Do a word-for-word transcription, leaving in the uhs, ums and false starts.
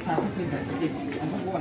它会变成 stick，然后我